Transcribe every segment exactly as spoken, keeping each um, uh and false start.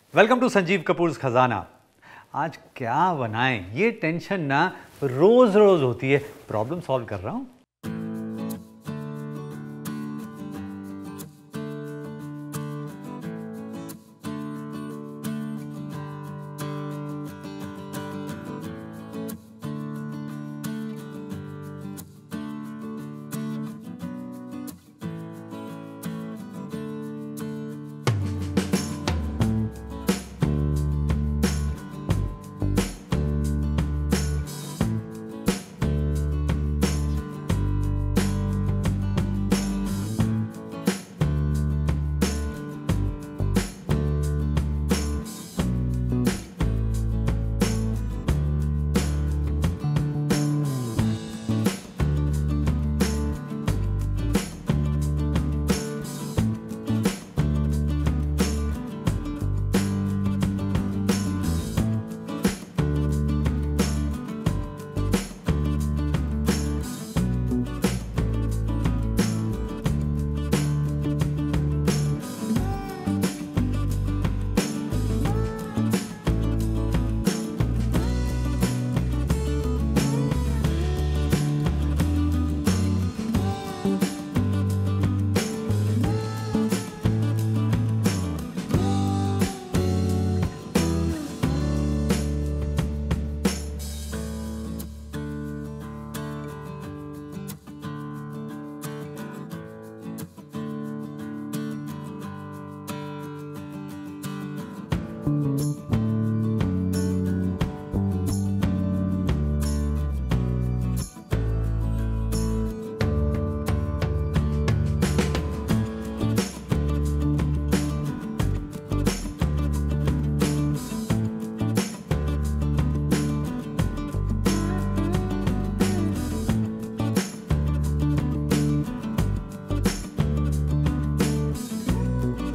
Welcome to Sanjeev Kapoors खजाना। आज क्या बनाएं ये टेंशन ना रोज रोज होती है। प्रॉब्लम सॉल्व कर रहा हूं।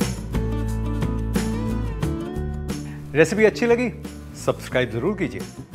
रेसिपी अच्छी लगी? सब्सक्राइब जरूर कीजिए।